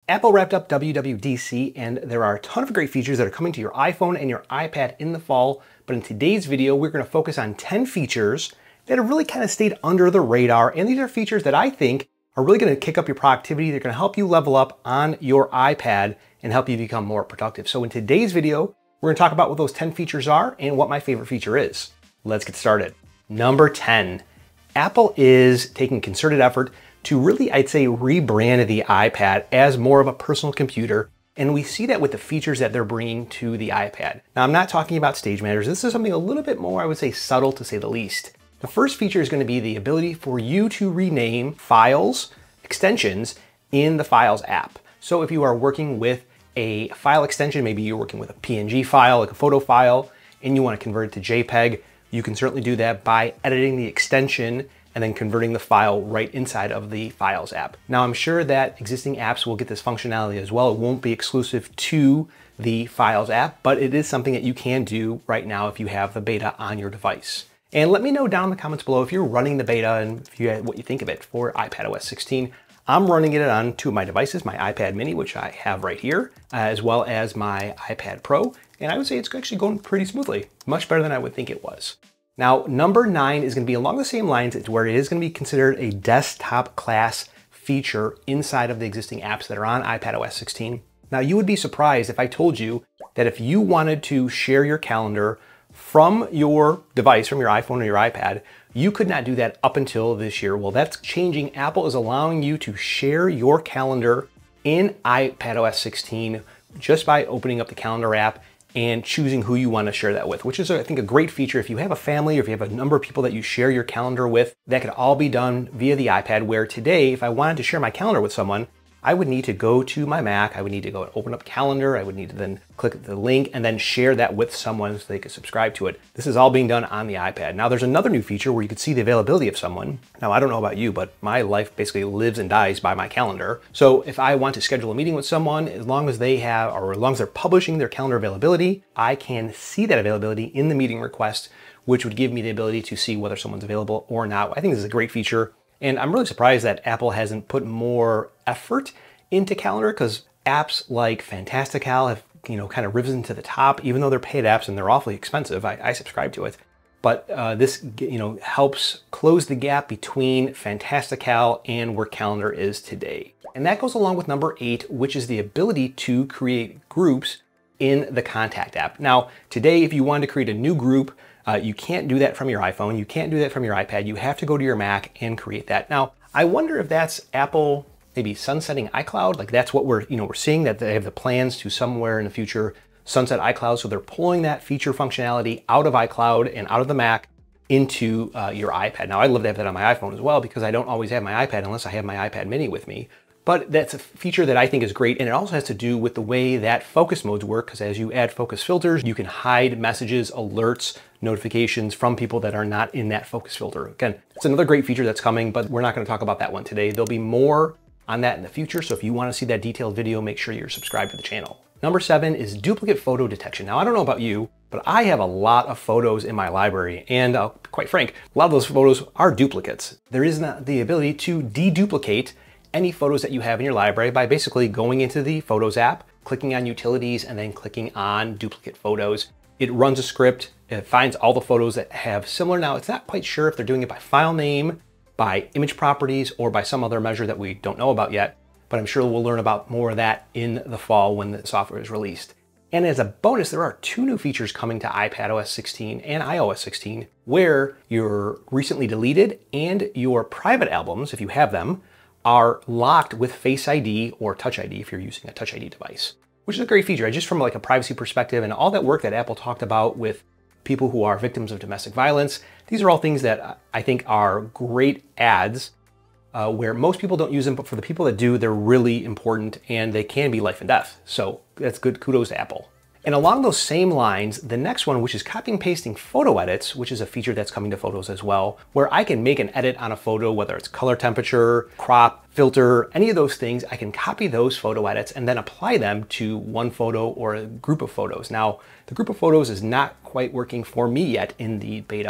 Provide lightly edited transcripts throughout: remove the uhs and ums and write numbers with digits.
Apple wrapped up WWDC, and there are a ton of great features that are coming to your iPhone and your iPad in the fall. But in today's video, we're going to focus on 10 features that have really kind of stayed under the radar. And these are features that I think are really going to kick up your productivity. They're going to help you level up on your iPad and help you become more productive. So in today's video, we're going to talk about what those 10 features are and what my favorite feature is. Let's get started. Number 10, Apple is taking concerted effort to really, I'd say, rebrand the iPad as more of a personal computer. And we see that with the features that they're bringing to the iPad. Now, I'm not talking about stage matters. This is something a little bit more, I would say, subtle to say the least. The first feature is going to be the ability for you to rename files, extensions in the Files app. So if you are working with a file extension, maybe you're working with a PNG file, like a photo file, and you want to convert it to JPEG, you can certainly do that by editing the extension and then converting the file right inside of the Files app. Now, I'm sure that existing apps will get this functionality as well. It won't be exclusive to the Files app, but it is something that you can do right now if you have the beta on your device. And let me know down in the comments below if you're running the beta and what you think of it for iPadOS 16. I'm running it on two of my devices, my iPad mini, which I have right here, as well as my iPad Pro. And I would say it's actually going pretty smoothly, much better than I would think it was. Now, number 9 is going to be along the same lines. It's where it is going to be considered a desktop class feature inside of the existing apps that are on iPadOS 16. Now, you would be surprised if I told you that if you wanted to share your calendar from your device, from your iPhone or your iPad, you could not do that up until this year. Well, that's changing. Apple is allowing you to share your calendar in iPadOS 16 just by opening up the calendar app and choosing who you want to share that with, which is, I think, a great feature. If you have a family or if you have a number of people that you share your calendar with, that could all be done via the iPad, where today, if I wanted to share my calendar with someone, I would need to go to my Mac, I would need to go and open up Calendar, I would need to then click the link and then share that with someone so they could subscribe to it. This is all being done on the iPad. Now, there's another new feature where you could see the availability of someone. Now, I don't know about you, but my life basically lives and dies by my calendar. So if I want to schedule a meeting with someone, as long as they have, or as long as they're publishing their calendar availability, I can see that availability in the meeting request, which would give me the ability to see whether someone's available or not. I think this is a great feature. And I'm really surprised that Apple hasn't put more effort into Calendar, because apps like Fantastical have, kind of risen to the top, even though they're paid apps and they're awfully expensive. I subscribe to it. But this, helps close the gap between Fantastical and where Calendar is today. And that goes along with number 8, which is the ability to create groups in the Contact app. Now, today, if you wanted to create a new group, you can't do that from your iPhone. You can't do that from your iPad. You have to go to your Mac and create that. Now, I wonder if that's Apple maybe sunsetting iCloud. Like, that's what we're seeing, that they have the plans to somewhere in the future sunset iCloud. So they're pulling that feature functionality out of iCloud and out of the Mac into your iPad. Now, I'd love to have that on my iPhone as well, because I don't always have my iPad unless I have my iPad mini with me. But that's a feature that I think is great, and it also has to do with the way that focus modes work, because as you add focus filters, you can hide messages, alerts, notifications from people that are not in that focus filter. Again, it's another great feature that's coming, but we're not going to talk about that one today. There'll be more on that in the future, so if you want to see that detailed video, make sure you're subscribed to the channel. Number 7 is duplicate photo detection. Now, I don't know about you, but I have a lot of photos in my library, and quite frank, a lot of those photos are duplicates. There is not the ability to deduplicate any photos that you have in your library by basically going into the Photos app, clicking on Utilities, and then clicking on Duplicate Photos. It runs a script, it finds all the photos that have similar. Now, it's not quite sure if they're doing it by file name, by image properties, or by some other measure that we don't know about yet, but I'm sure we'll learn about more of that in the fall when the software is released. And as a bonus, there are 2 new features coming to iPadOS 16 and iOS 16, where your recently deleted and your private albums, if you have them, are locked with Face ID or Touch ID if you're using a Touch ID device, which is a great feature. Just from like a privacy perspective and all that work that Apple talked about with people who are victims of domestic violence, these are all things that I think are great adds where most people don't use them, but for the people that do, they're really important and they can be life and death. So that's good. Kudos to Apple. And along those same lines, the next one, which is copying and pasting photo edits, which is a feature that's coming to Photos as well, where I can make an edit on a photo, whether it's color temperature, crop, filter, any of those things. I can copy those photo edits and then apply them to one photo or a group of photos. Now, the group of photos is not quite working for me yet in the beta,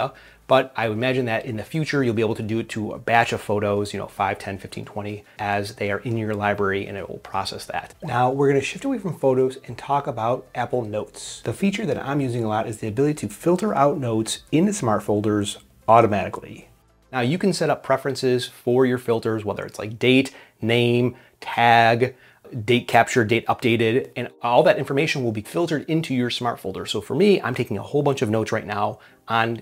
But I would imagine that in the future, you'll be able to do it to a batch of photos, 5, 10, 15, 20, as they are in your library, and it will process that. Now we're gonna shift away from photos and talk about Apple Notes. The feature that I'm using a lot is the ability to filter out notes into smart folders automatically. Now you can set up preferences for your filters, whether it's like date, name, tag, date capture, date updated, and all that information will be filtered into your smart folder. So for me, I'm taking a whole bunch of notes right now on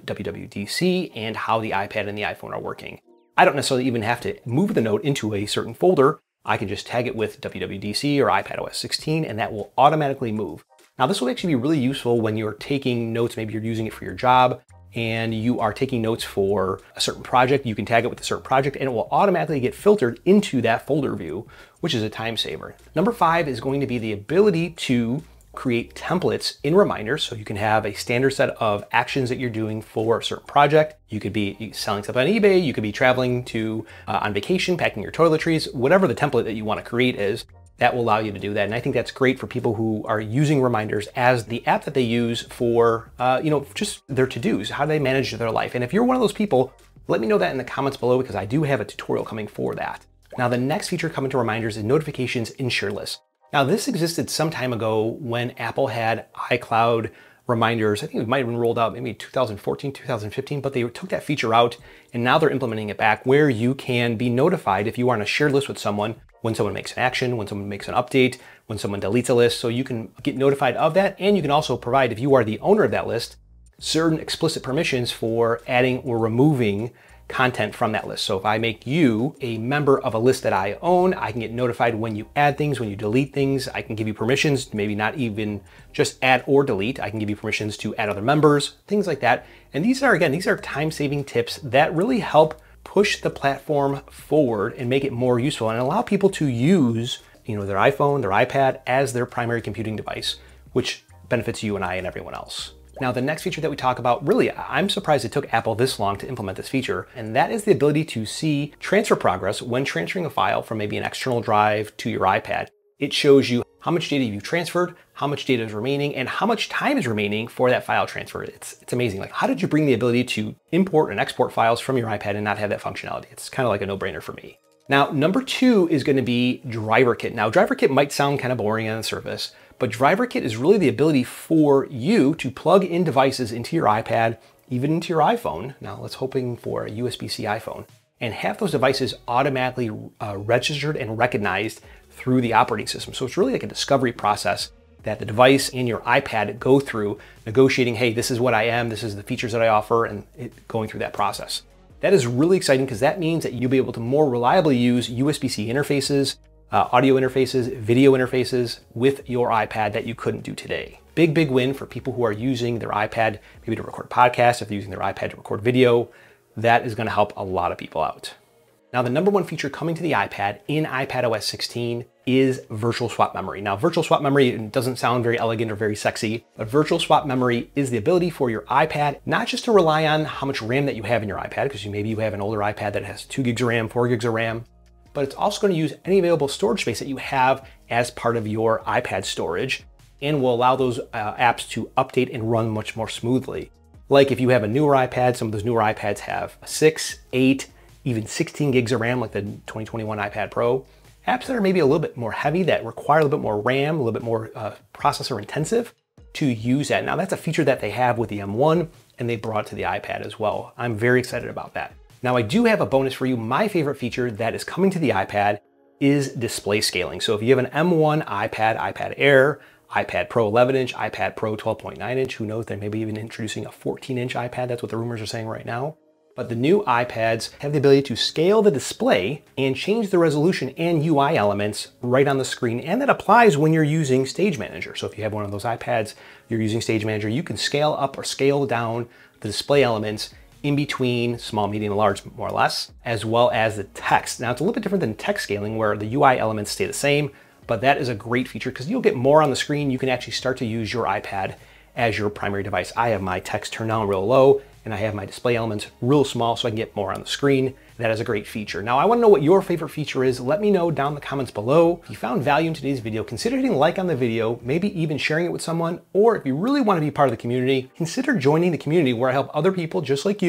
WWDC and how the iPad and the iPhone are working. I don't necessarily even have to move the note into a certain folder. I can just tag it with WWDC or iPadOS 16, and that will automatically move. Now this will actually be really useful when you're taking notes, maybe you're using it for your job, and you are taking notes for a certain project. You can tag it with a certain project and it will automatically get filtered into that folder view, which is a time saver. Number 5 is going to be the ability to create templates in reminders. So you can have a standard set of actions that you're doing for a certain project. You could be selling stuff on eBay. You could be traveling to on vacation, packing your toiletries, whatever the template that you want to create is. That will allow you to do that. And I think that's great for people who are using reminders as the app that they use for, just their to-dos, how they manage their life. And if you're one of those people, let me know that in the comments below, because I do have a tutorial coming for that. Now, the next feature coming to reminders is notifications in Shirtless. Now, this existed some time ago when Apple had iCloud reminders. I think it might have been rolled out maybe 2014, 2015, but they took that feature out and now they're implementing it back where you can be notified if you are on a shared list with someone when someone makes an action, when someone makes an update, when someone deletes a list. So you can get notified of that. And you can also provide, if you are the owner of that list, certain explicit permissions for adding or removing content from that list. So if I make you a member of a list that I own, I can get notified when you add things, when you delete things. I can give you permissions to maybe not even just add or delete. I can give you permissions to add other members, things like that. And these are time-saving tips that really help push the platform forward and make it more useful and allow people to use, their iPhone, their iPad as their primary computing device, which benefits you and I and everyone else. Now, the next feature that we talk about, really, I'm surprised it took Apple this long to implement this feature, and that is the ability to see transfer progress when transferring a file from maybe an external drive to your iPad. It shows you how much data you've transferred, how much data is remaining, and how much time is remaining for that file transfer. It's amazing. Like, how did you bring the ability to import and export files from your iPad and not have that functionality? It's kind of like a no-brainer for me. Now, number 2 is going to be Driverkit. Now, Driverkit might sound kind of boring on the surface, but Driverkit is really the ability for you to plug in devices into your iPad, even into your iPhone. Now, let's hoping for a USB-C iPhone, and have those devices automatically registered and recognized through the operating system. So it's really like a discovery process that the device and your iPad go through, negotiating, hey, this is what I am, this is the features that I offer, and going through that process. That is really exciting because that means that you'll be able to more reliably use USB-C interfaces, audio interfaces, video interfaces with your iPad that you couldn't do today. Big, big win for people who are using their iPad maybe to record podcasts, if they're using their iPad to record video. That is going to help a lot of people out. Now, the number 1 feature coming to the iPad in iPadOS 16 is virtual swap memory. Now, virtual swap memory doesn't sound very elegant or very sexy, but virtual swap memory is the ability for your iPad not just to rely on how much RAM that you have in your iPad, because maybe you have an older iPad that has 2 gigs of RAM, 4 gigs of RAM, but it's also going to use any available storage space that you have as part of your iPad storage and will allow those apps to update and run much more smoothly. Like if you have a newer iPad, some of those newer iPads have 6, 8, even 16 gigs of RAM, like the 2021 iPad Pro. Apps that are maybe a little bit more heavy, that require a little bit more RAM, a little bit more processor intensive to use that. Now, that's a feature that they have with the M1 and they brought to the iPad as well. I'm very excited about that. Now, I do have a bonus for you. My favorite feature that is coming to the iPad is display scaling. So if you have an M1 iPad, iPad Air, iPad Pro 11-inch, iPad Pro 12.9-inch, who knows, they may be even introducing a 14-inch iPad. That's what the rumors are saying right now. But the new iPads have the ability to scale the display and change the resolution and UI elements right on the screen. And that applies when you're using Stage Manager. So if you have one of those iPads, you're using Stage Manager, you can scale up or scale down the display elements in between small, medium, and large, more or less, as well as the text. Now, it's a little bit different than text scaling where the UI elements stay the same, but that is a great feature because you'll get more on the screen. You can actually start to use your iPad as your primary device. I have my text turned down real low and I have my display elements real small so I can get more on the screen. That is a great feature. Now, I want to know what your favorite feature is. Let me know down in the comments below. If you found value in today's video, consider hitting like on the video, maybe even sharing it with someone, or if you really want to be part of the community, consider joining the community where I help other people just like you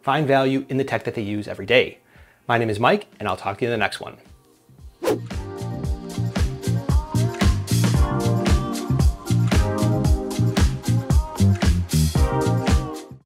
find value in the tech that they use every day. My name is Mike, and I'll talk to you in the next one.